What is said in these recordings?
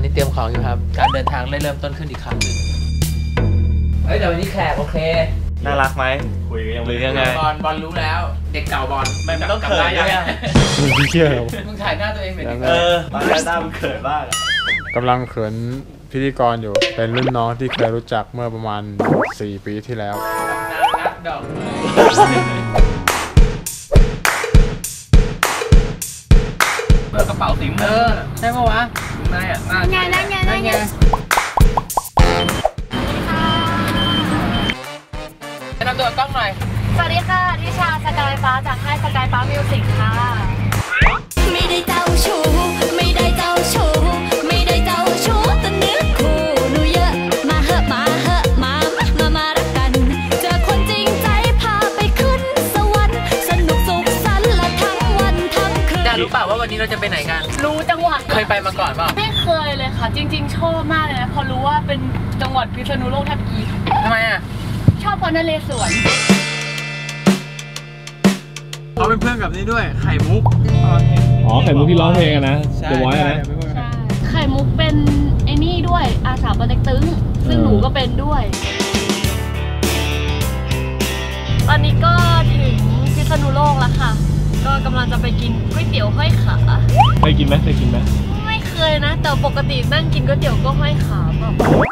นี้เตรียมของอยู่ครับการเดินทางได้เริ่มต้นขึ้นอีกครั้งหนึ่งเฮ้ยแต่วันนี้แขกโอเคน่ารักไหมคุยหรือยังไงบอลรู้แล้วเด็กเก่าบอลไม่ต้องเขินยังไงมึงเชื่อมึงถ่ายหน้าตัวเองหน่อยดิตอนแรกหน้ามึงเขินบ้างกำลังเขินพิธีกรอยู่เป็นรุ่นน้องที่เคยรู้จักเมื่อประมาณ4 ปีที่แล้วนักดอกเปิดกระเป๋าสีม่วงใช่ปะวะนายอ่ะนั่นไงแนะนำตัวกล้องหน่อยสวัสดีค่ะทิชาสกายฟ้าจากค่ายสกายฟ้ามิวสิกค่ะไม่ได้เจ้าชู้ไม่ได้เจ้าชู้ไม่ได้เจ้าชู้แต่เนื้อคู่หนูเยอะมาเหอะมารักกันเจอคนจริงใจพาไปขึ้นสวรรค์สนุกสุขสันต์ละทั้งวันทั้งคืนจะรู้เปล่าว่าวันนี้เราจะไปไหนกันรู้จังหวัดเคยไปมาก่อนเปล่าไม่เคยเลยค่ะจริงๆชอบมากเลยนะพอรู้ว่าเป็นจังหวัดพิษณุโลกแทบกีทำไมอ่ะชอบเพราะนเรศวรเขาเป็นเพื่อนกับนี่ด้วยไข่มุกอ๋อไข่มุกที่ร้องเพลงนะเดี๋ยวไว้นะไข่มุกเป็นไอ้นี่ด้วยอาสาปเต็กตึงซึ่งหนูก็เป็นด้วยตอนนี้ก็ถึงพิษณุโลกแล้วค่ะก็กำลังจะไปกินก๋วยเตี๋ยวห้อยขาเคยกินไหมไม่เคยนะแต่ปกตินั่งกินก๋วยเตี๋ยวก็ห้อยขาแบบ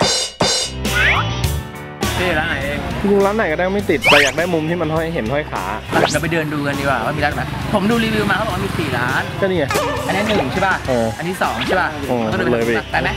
ที่ร้านไหนเองดูร้านไหนก็ได้ไม่ติดแต่อยากได้มุมที่มันเห็นห้อยขาเราไปเดินดูกันดีกว่าว่ามีร้านไหนผมดูรีวิวมาเขาบอกว่ามี4 ร้านก็นี่ไงอันนี้1ใช่ป่ะอันนี้2ใช่ป่ะก็เลยไปไหม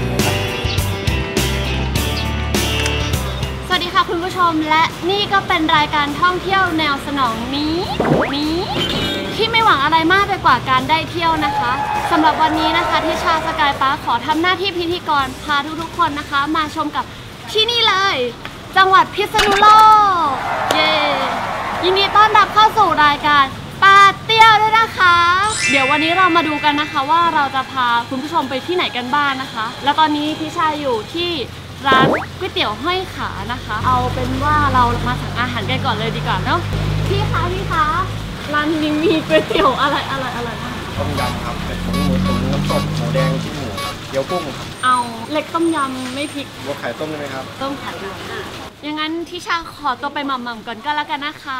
สวัสดีค่ะคุณผู้ชมและนี่ก็เป็นรายการท่องเที่ยวแนวสนองนี้ที่ไม่หวังอะไรมากไปกว่าการได้เที่ยวนะคะสำหรับวันนี้นะคะที่ชาสกายฟ้าขอทำหน้าที่พิธีกรพาทุกๆคนนะคะมาชมกับที่นี่เลยจังหวัดพิษณุโลกเย้ยินดีต้อนรับเข้าสู่รายการปาเตี้ยวด้วยนะคะเดี๋ยววันนี้เรามาดูกันนะคะว่าเราจะพาคุณผู้ชมไปที่ไหนกันบ้างนะคะแล้วตอนนี้พิชาอยู่ที่ร้านก๋วยเตี๋ยวห้อยขานะคะเอาเป็นว่าเรามาสั่งอาหารกันก่อนเลยดีกว่าเนาะพี่คะร้านนี้มีก๋วยเตี๋ยวอะไรต้มยำครับเป็ดหมูตุ๋นน้ำตกหมูแดงชิ้นหมูเกี๊ยวกุ้งเอาเล็กต้มยำไม่พริกบัวไข่ต้มได้ไหมครับต้มไข่ด้วยอย่างนั้นทิชาขอตัวไปหม่ำๆก่อนก็แล้วกันนะคะ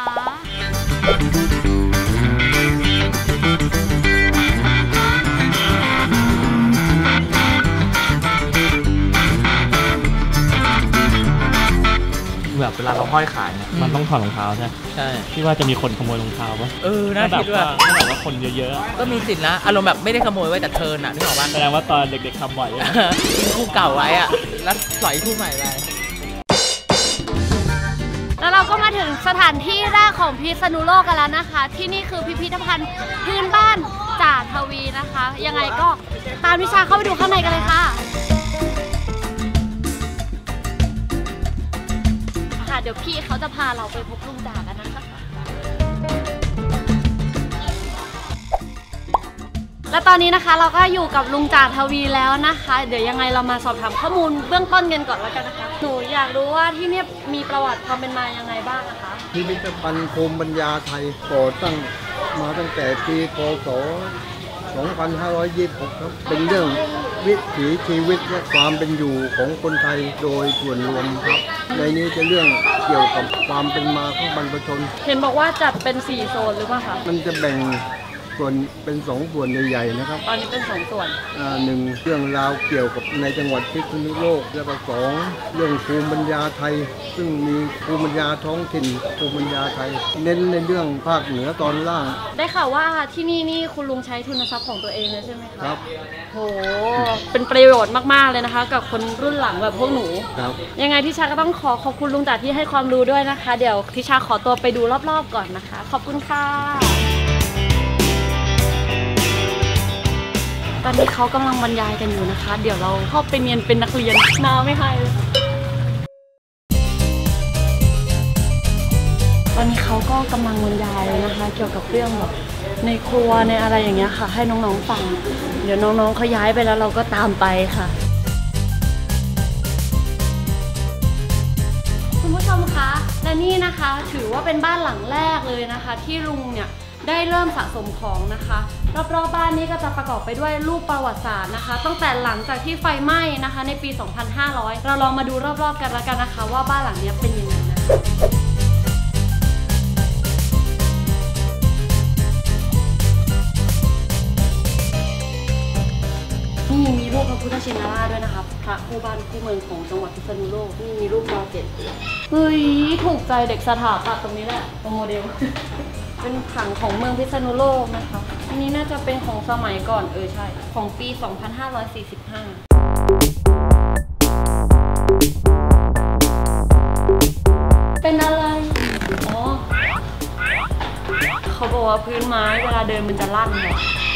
แบบเวลาเราห้อยขายเนี่ยมันต้องถอดรองเท้าใช่ที่ว่าจะมีคนขโมยรองเท้าปะน่าคิดว่าถ้าแบบว่าคนเยอะๆก็มีสิทธินะอารมณ์แบบไม่ได้ขโมยไว้แต่เทิร์นอ่ะนึกออกป่ะแสดงว่าตอนเด็กๆทำบ่อยทิ้งคู่เก่าไว้อ่ะแล้วปล่อยคู่ใหม่ไปแล้วเราก็มาถึงสถานที่แรกของพิษณุโลกกันแล้วนะคะที่นี่คือพิพิธภัณฑ์พื้นบ้านจ่าทวีนะคะยังไงก็ตามวิชาเข้าไปดูข้างในกันเลยค่ะเดี๋ยวพี่เขาจะพาเราไปพบลุงจ่ากันนะคะและตอนนี้นะคะเราก็อยู่กับลุงจ่าทวีแล้วนะคะเดี๋ยวยังไงเรามาสอบถามข้อมูลเบื้องต้นกันก่อนแล้วกันนะคะหนูอยากรู้ว่าที่นี่มีประวัติความเป็นมายังไงบ้างนะคะพิพิธภัณฑ์ภูมิปัญญาไทยก่อตั้งมาตั้งแต่ปีพ.ศ. 2526 ครับเป็นเรื่องวิถีชีวิตและความเป็นอยู่ของคนไทยโดยส่วนรวมครับในนี้จะเรื่องเกี่ยวกับความเป็นมาของบรรพชนเห็นบอกว่าจัดเป็น4โซนหรือเปล่าคะมันจะแบ่งส่วนเป็น2 ส่วนใหญ่ๆนะครับตอนนี้เป็น2 ส่วน 1เรื่องราวเกี่ยวกับในจังหวัดพิษณุโลกแล้วก็2เรื่องภูมิปัญญาไทยซึ่งมีภูมิปัญญาท้องถิ่นภูมิปัญญาไทยเน้นในเรื่องภาคเหนือตอนล่างได้ข่าวว่าที่นี่คุณลุงใช้ทุนทรัพย์ของตัวเองเลยใช่ไหมคะครับโหเป็นประโยชน์มากๆเลยนะคะกับคนรุ่นหลังแบบพวกหนูครับยังไงทิชาก็ต้องขอบคุณลุงจ่าที่ให้ความรู้ด้วยนะคะเดี๋ยวทิชาขอตัวไปดูรอบๆก่อนนะคะขอบคุณค่ะตอนนี้เขากำลังบรรยายกันอยู่นะคะเดี๋ยวเราเข้าไปเรียนเป็นนักเรียนน้าไม่ให้ตอนนี้เขาก็กำลังบรรยายนะคะเกี่ยวกับเรื่องแบบในครัวในอะไรอย่างเงี้ยค่ะให้น้องๆฟังเดี๋ยวน้องๆเขาย้ายไปแล้วเราก็ตามไปค่ะคุณผู้ชมคะและนี่นะคะถือว่าเป็นบ้านหลังแรกเลยนะคะที่ลุงเนี่ยได้เริ่มสะสมของนะคะรอบๆบ้านนี้ก็จะประกอบไปด้วยรูปประวัติศาสตร์นะคะตั้งแต่หลังจากที่ไฟไหม้นะคะในปี 2500 เราลองมาดูรอบๆกันแล้วกันนะคะว่าบ้านหลังนี้เป็นยังไงนะนี่มีรูปพระพุทธชินราชด้วยนะคะพระคู่บ้านคู่เมืองของจังหวัดพิษณุโลกนี่มีรูปร.7เฮ้ยถูกใจเด็กสถาปัตย์ตรงนี้แหละตรงโมเดล เป็นผังของเมืองพิษณุโลกนะคะอันนี้น่าจะเป็นของสมัยก่อนใช่ของปี 2545 เป็นอะไรอ๋อเขาบอกว่าพื้นไม้เวลาเดินมันจะลั่นเลย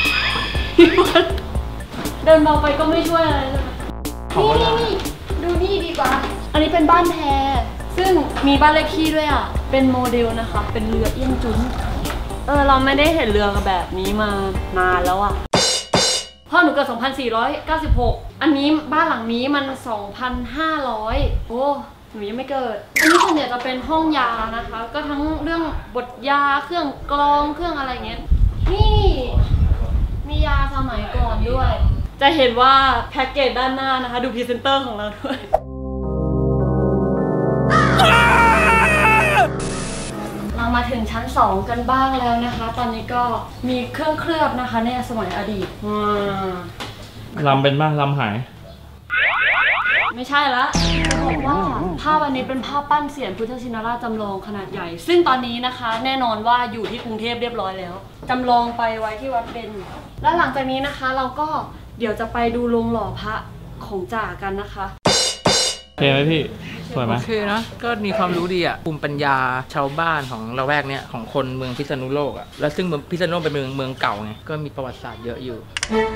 เดินเบาไปก็ไม่ช่วยอะไรเลยนี่ดูนี่ดีกว่าอันนี้เป็นบ้านแพซึ่งมีบ้านเลขที่ด้วยอ่ะเป็นโมเดลนะคะเป็นเรือเอี้ยงจุ้นเราไม่ได้เห็นเรือแบบนี้มานานแล้วอ่ะพ่อหนูเกิด 2496 อันนี้บ้านหลังนี้มัน 2,500 โอ้หนูยังไม่เกิดอันนี้ส่วนใหญ่จะเป็นห้องยานะคะก็ทั้งเรื่องบทยาเครื่องกรองเครื่องอะไรเงี้ยนี่มียาสมัยก่อนด้วยจะเห็นว่าแพ็กเกจด้านหน้านะคะดูพรีเซนเตอร์ของเราด้วยเรามาถึงชั้น2กันบ้างแล้วนะคะตอนนี้ก็มีเครื่องเคลือบนะคะในสมัยอดีตลำเป็นบ้างลำหายไม่ใช่ละจะบอกว่าภาพอันนี้เป็นภาพปั้นเสียนพุทธชินราชจำลองขนาดใหญ่ซึ่งตอนนี้นะคะแน่นอนว่าอยู่ที่กรุงเทพเรียบร้อยแล้วจำลองไปไว้ที่วัดเบญและหลังจากนี้นะคะเราก็เดี๋ยวจะไปดูโรงหล่อพระของจ่ากันนะคะโอเคไหมพี่สวยไหมโอเคนะก็มีความรู้ดีอ่ะภูมิปัญญาชาวบ้านของละแวกเนี้ยของคนเมืองพิษณุโลกอ่ะแล้วซึ่งพิษณุโลกเป็นเมืองเก่าไงก็มีประวัติศาสตร์เยอะอยู่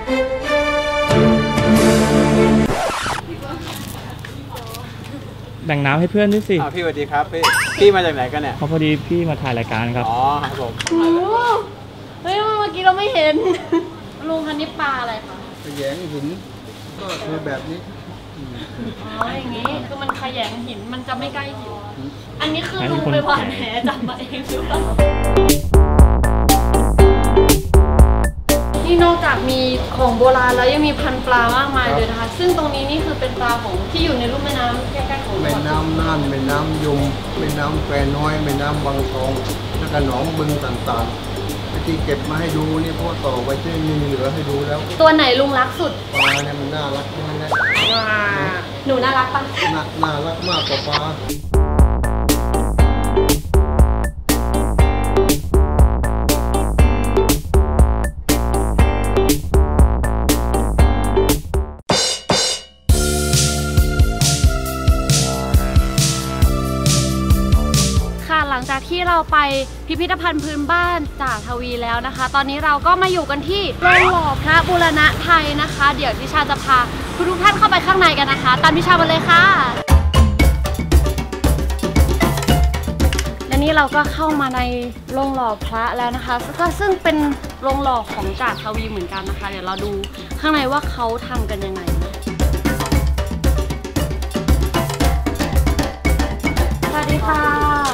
แบ่งน้ำให้เพื่อนด้วยสิพี่สวัสดีครับพี่มาจากไหนกันเนี่ยพอดีพี่มาถ่ายรายการครับอ๋อครับผมเฮ้ยเมื่อกี้เราไม่เห็นลุงคันนี้ปลาอะไรคะขยงหินก็คือแบบนี้อ๋ออย่างนี้คือมันขยงหินมันจะไม่ใกล้หินอันนี้คือลุงไปหว่านแหจับมาเองหรือเปล่านี่นอกจากมีของโบราณแล้วยังมีพันธุ์ปลามากมายเลยนะคะซึ่งตรงนี้นี่คือเป็นปลาของที่อยู่ในลุ่มแม่น้ำใกล้ๆของแม่น้ำน่านแม่น้ำยมแม่น้ำแควน้อยแม่น้ำบางทองแล้วก็หนองบึงต่างๆที่เก็บมาให้ดูนี่เพราะต่อไว้ที่มีเหลือให้ดูแล้วตัวไหนลุงรักสุดปลาเนี่ยมันน่ารักใช่ไหมเนี่ยหนูน่ารักปะน่ารักมากกว่าปลาหลังจากที่เราไปพิพิธภัณฑ์พื้นบ้านจ่าทวีแล้วนะคะตอนนี้เราก็มาอยู่กันที่โรงหล่อพระบูรณะไทยนะคะเดี๋ยวทิชาจะพาทุกท่านเข้าไปข้างในกันนะคะตามทิชามาเลยค่ะและนี่เราก็เข้ามาในโรงหล่อพระแล้วนะคะก็ซึ่งเป็นโรงหล่อของจ่าทวีเหมือนกันนะคะเดี๋ยวเราดูข้างในว่าเขาทำกันยังไงสวัสดีค่ะ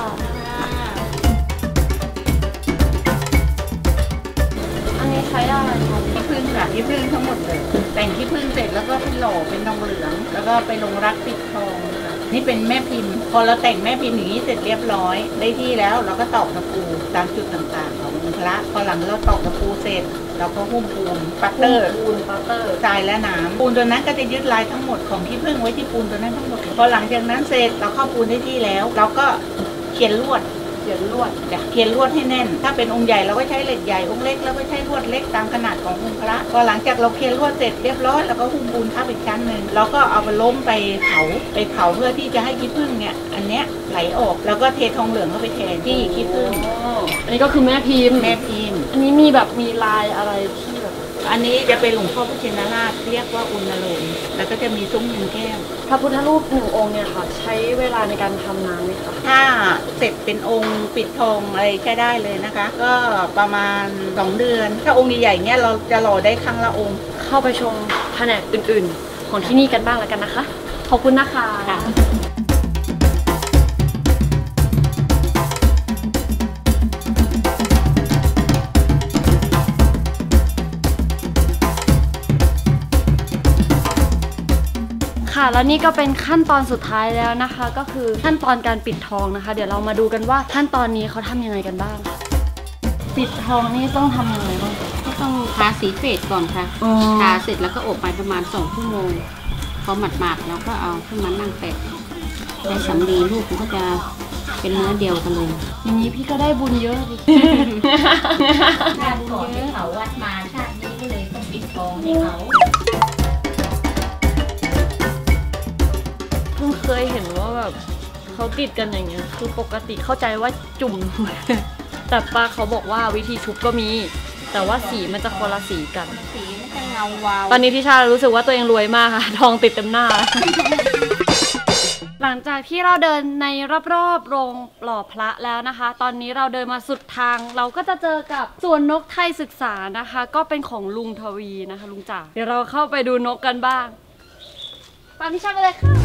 ใช้อะไรคะที่พึ่งค่ะที่พึ่งทั้งหมดเลยแต่งที่พึ่งเสร็จแล้วก็เป็นหล่อเป็นทองเหลืองแล้วก็ไปลงรักปิดทองค่ะนี่เป็นแม่พิมพ์พอเราแต่งแม่พิมพ์อย่างนี้เสร็จเรียบร้อยได้ที่แล้วเราก็ตอกตะปูตามจุดต่างๆขององค์พระพอหลังเราตอกตะปูเสร็จเราก็หุ้มปูนปัตเตอร์ทรายและน้ำปูนตัวนั้นก็จะยึดลายทั้งหมดของที่พึ่งไว้ที่ปูนตัวนั้นทั้งหมดพอหลังจากนั้นเสร็จเราเข้าปูนได้ที่แล้วเราก็เขียนลวดเขียนลวดให้แน่นถ้าเป็นองค์ใหญ่เราก็ใช้เหล็กใหญ่องค์เล็กเราก็ใช้ลวดเล็กตามขนาดขององค์พระพอหลังจากเราเขียนลวดเสร็จเรียบร้อยแล้วก็หุ้มปูนทับอีกชั้นหนึ่งแล้วก็เอาไปล้มไปเผาเพื่อที่จะให้ขี้ผึ้งเนี่ยอันเนี้ยไหลออกแล้วก็เททองเหลืองเข้าไปแทนที่ขี้ผึ้งอันนี้ก็คือแม่พิมพ์อันนี้มีแบบมีลายอะไรที่แบบอันนี้จะเป็นหลวงพ่อพุทธชินราชเรียกว่าอุณโลมแล้วก็จะมีซุ้มเงินแก้วพระพุทธรูป1 องค์เนี่ยค่ะใช้เวลาในการทำนานไหมคะถ้าเสร็จเป็นองค์ปิดทองอะไรใช้ได้เลยนะคะก็ประมาณ2 เดือนถ้าองค์ใหญ่ๆเนี่ยเราจะหล่อได้ครั้งละองค์เข้าไปชมแผนกอื่นๆของที่นี่กันบ้างแล้วกันนะคะขอบคุณนะคะค่ะแล้วนี่ก็เป็นขั้นตอนสุดท้ายแล้วนะคะ ก็คือขั้นตอนการปิดทองนะคะ เดี๋ยวเรามาดูกันว่าขั้นตอนนี้เขาทำยังไงกันบ้างปิดทองนี่ต้องทำยังไงบ้างก็ต้องทาสีเฟดก่อนค่ะทาเสร็จแล้วก็อบไปประมาณ2 ชั่วโมงพอหมาดๆแล้วก็เอาขึ้นมานั่งแปะในสำลีลูกมันก็จะเป็นเนื้อเดียวกันเลยอย่างนี้พี่ก็ได้บุญเยอะดิชาติก่อนที่เขาวัดมาชาตินี้ก็เลยต้องปิดทองให้เขาเพิ่งเคยเห็นว่าแบบเขาติดกันอย่างเงี้ยคือปกติเข้าใจว่าจุ่มแต่ป้าเขาบอกว่าวิธีชุบก็มีแต่ว่าสีมันจะคนละสีกันสีมันจะเงาวาวตอนนี้ทิชารู้สึกว่าตัวเองรวยมากค่ะทองติดเต็มหน้าหลังจากที่เราเดินในรอบๆโรงหล่อพระแล้วนะคะ ตอนนี้เราเดินมาสุดทางเราก็จะเจอกับสวนนกไทยศึกษานะคะก็เป็นของลุงทวีนะคะลุงจ๋าเดี๋ยวเราเข้าไปดูนกกันบ้างตามทิชาไปเลยค่ะ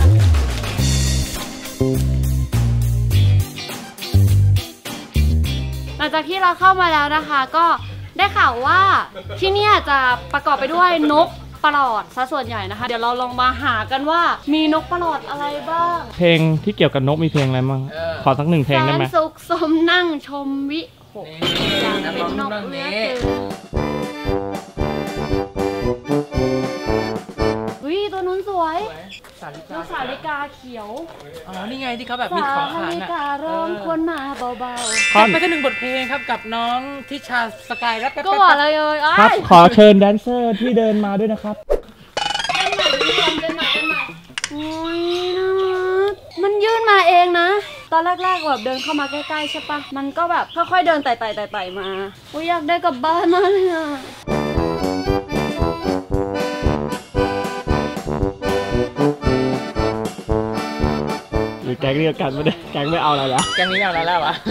หลังจากที่เราเข้ามาแล้วนะคะก็ได้ข่าวว่าที่นี่จะประกอบไปด้วยนกปลอดซะส่วนใหญ่นะคะเดี๋ยวเราลองมาหากันว่ามีนกปลอดอะไรบ้างเพลงที่เกี่ยวกับนกมีเพลงอะไรบ้างขอสัก1 เพลงได้ไหมสุขสมนั่งชมวิหกอย่างเป็นนกเลือดวิตัวนู้นสวยสาลิกาเขียวอ๋อนี่ไงที่เขาแบบมีของขายน่ะสาลิการ้องคนมาเบาๆจัดไปแค่1 บทเพลงครับกับน้องทิชาสกายรับก็บอกเลยครับขอเชิญแดนเซอร์ที่เดินมาด้วยนะครับเป็นใหม่โอ้ยนะมันยื่นมาเองนะตอนแรกๆแบบเดินเข้ามาใกล้ๆใช่ปะมันก็แบบค่อยๆเดินไต่มาโอ้ยอยากได้กลับบ้านมากเลยอะหรือแกงเรียกกันไม่ได้แกงไม่เอาอะไรแล้วแกงนี้ไม่เอาอะไรแล้ววะ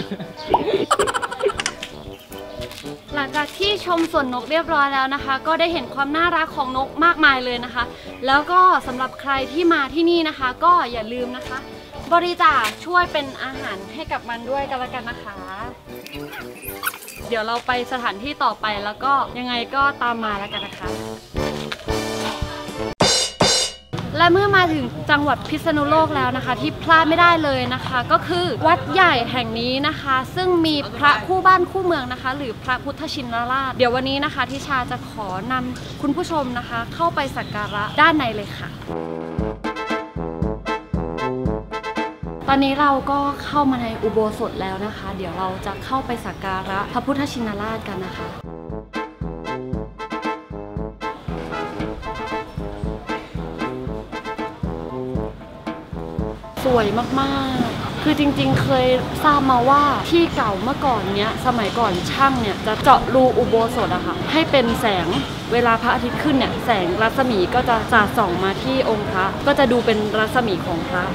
หลังจากที่ชมสวนนกเรียบร้อยแล้วนะคะก็ได้เห็นความน่ารักของนกมากมายเลยนะคะแล้วก็สำหรับใครที่มาที่นี่นะคะก็อย่าลืมนะคะบริจาคช่วยเป็นอาหารให้กับมันด้วยกันละกันนะคะเดี๋ยวเราไปสถานที่ต่อไปแล้วก็ยังไงก็ตามมาแล้วกันนะคะและเมื่อมาถึงจังหวัดพิษณุโลกแล้วนะคะที่พลาดไม่ได้เลยนะคะก็คือวัดใหญ่แห่งนี้นะคะซึ่งมีพระคู่บ้านคู่เมืองนะคะหรือพระพุทธชินราชเดี๋ยววันนี้นะคะทิชาจะขอนำคุณผู้ชมนะคะเข้าไปสักการะด้านในเลยค่ะตอนนี้เราก็เข้ามาในอุโบสถแล้วนะคะเดี๋ยวเราจะเข้าไปสักการะพระพุทธชินราชกันนะคะสวยมากๆคือจริงๆเคยทราบมาว่าที่เก่าเมื่อก่อนเนี้ยสมัยก่อนช่างเนี่ยจะเจาะรูอุโบสถอะค่ะให้เป็นแสงเวลาพระอาทิตย์ขึ้นเนี่ยแสงรัศมีก็จะสาดส่องมาที่องค์พระก็จะดูเป็นรัศมีของพระ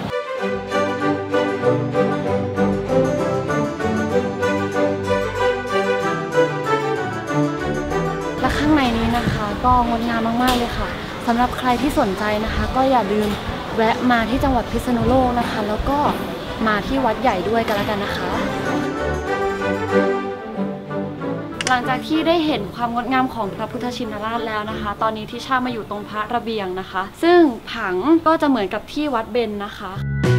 และข้างในนี้นะคะก็งดงามมากๆเลยค่ะสำหรับใครที่สนใจนะคะก็อย่าลืมแวะมาที่จังหวัดพิษณุโลกนะคะแล้วก็มาที่วัดใหญ่ด้วยกันแล้วกันนะคะหลังจากที่ได้เห็นความงดงามของพระพุทธชินราชแล้วนะคะตอนนี้ทิชามาอยู่ตรงพระระเบียงนะคะซึ่งผังก็จะเหมือนกับที่วัดเบญนะคะ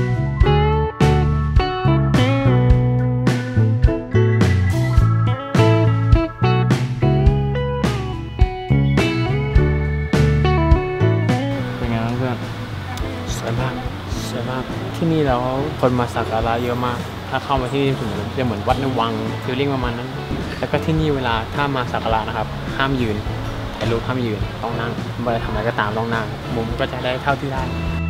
สวยมากที่นี่แล้วคนมาสักการะเยอะมากถ้าเข้ามาที่นี่จะเหมือนวัดในวังฟีลลิ่งประมาณนั้นแล้วก็ที่นี่เวลาถ้ามาสักการะนะครับห้ามยืนถ่ายรูปห้ามยืนต้องนั่งเวลาทำอะไรก็ตามต้องนั่งมุมก็จะได้เท่าที่ได้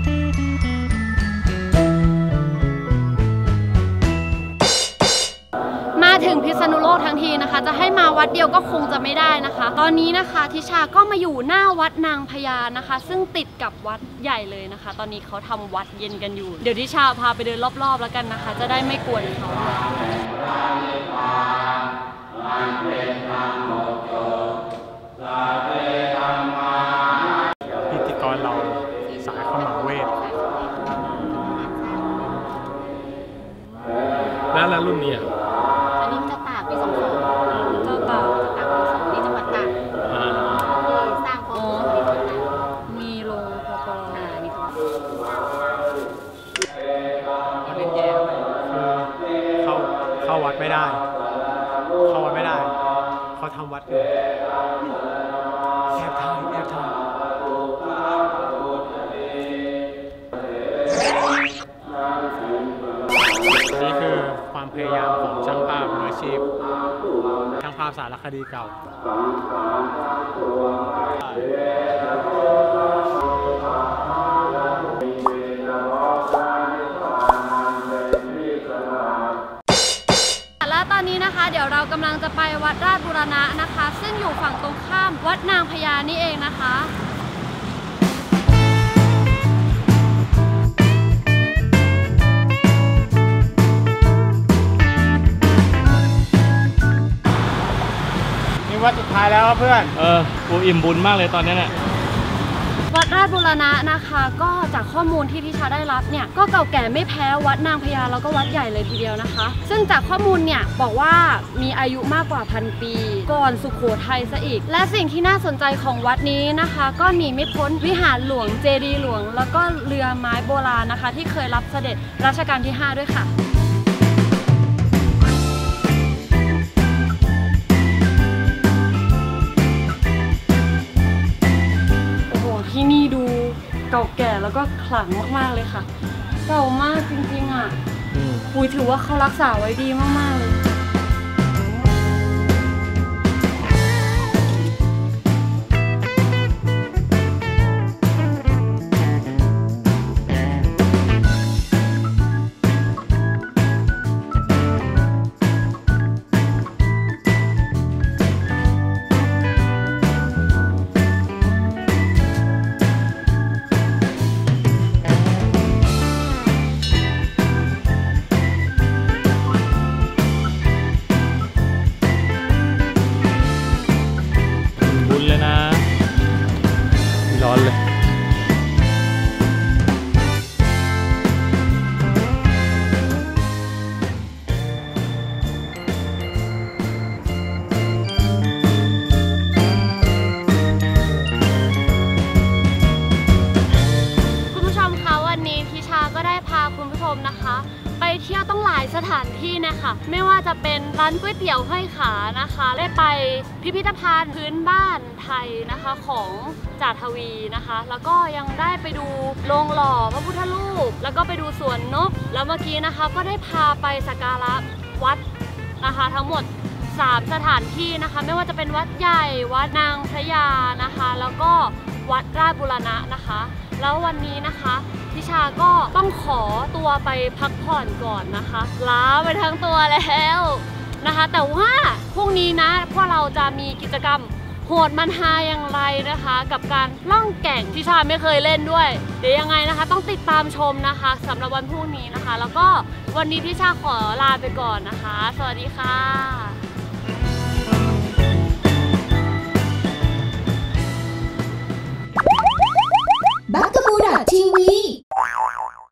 มาถึงพิษณุโลกทั้งทีนะคะจะให้มาวัดเดียวก็คงจะไม่ได้นะคะตอนนี้นะคะทิชาก็มาอยู่หน้าวัดนางพญานะคะซึ่งติดกับวัดใหญ่เลยนะคะตอนนี้เขาทำวัดเย็นกันอยู่เดี๋ยวทิชาพาไปเดินรอบๆแล้วกันนะคะจะได้ไม่กวนเขาพิธีกรเราสายขมังเวทแล้วรุ่นนี้อันนี้จะตากปี22 จะตากปี22นี่จังหวัดตากที่สร้างพอมีโรงพอนี่ทำวัดอยู่แอบถ่ายนี่คือความพยายามของช่างภาพมืออาชีพช่างภาพสารคดีเก่าและตอนนี้นะคะเดี๋ยวเรากำลังจะไปวัดราชบูรณะนะคะ ซึ่งอยู่ฝั่งตรงข้ามวัดนางพญานี่เองนะคะนี่วัดสุดท้ายแล้วเพื่อนกูอิ่มบุญมากเลยตอนนี้เนี่ยวัดราชบูรณะนะคะก็จากข้อมูลที่ทิชาได้รับเนี่ยก็เก่าแก่ไม่แพ้วัดนางพญาแล้วก็วัดใหญ่เลยทีเดียวนะคะซึ่งจากข้อมูลเนี่ยบอกว่ามีอายุมากกว่า1,000 ปีก่อนสุโขทัยซะอีกและสิ่งที่น่าสนใจของวัดนี้นะคะก็หนีไม่พ้นวิหารหลวงเจดีย์หลวงแล้วก็เรือไม้โบราณนะคะที่เคยรับเสด็จรัชกาลที่ 5ด้วยค่ะที่นี่ดูเก่าแก่แล้วก็ขลังมากๆเลยค่ะเก่ามากจริงๆอ่ะถือว่าเขารักษาไว้ดีมากๆเลยร้อนเลยคุณผู้ชมคะวันนี้ทิชาก็ได้พาคุณผู้ชมนะคะไปเที่ยวต้องหลายสถานที่นะคะไม่ว่าจะเป็นร้านก๋วยเตี๋ยวห้อยขานะคะได้ไปพิพิธภัณฑ์พื้นบ้านไทยนะคะของจ่าทวีนะคะแล้วก็ยังได้ไปดูโรงหล่อพระพุทธรูปแล้วก็ไปดูสวนนกแล้วเมื่อกี้นะคะก็ได้พาไปสักการะวัดนะคะทั้งหมด3 สถานที่นะคะไม่ว่าจะเป็นวัดใหญ่วัดนางพญานะคะแล้วก็วัดราชบูรณะนะคะแล้ววันนี้นะคะทิชาก็ต้องขอตัวไปพักผ่อนก่อนนะคะล้าไปทั้งตัวแล้วนะคะแต่ว่าพรุ่งนี้นะพวกเราจะมีกิจกรรมโหดมันฮาอย่างไรนะคะกับการล่องแก่งทิชาไม่เคยเล่นด้วยเดี๋ยวยังไงนะคะต้องติดตามชมนะคะสำหรับวันพรุ่งนี้นะคะแล้วก็วันนี้ทิชาขอลาไปก่อนนะคะสวัสดีค่ะ Bakamurat TV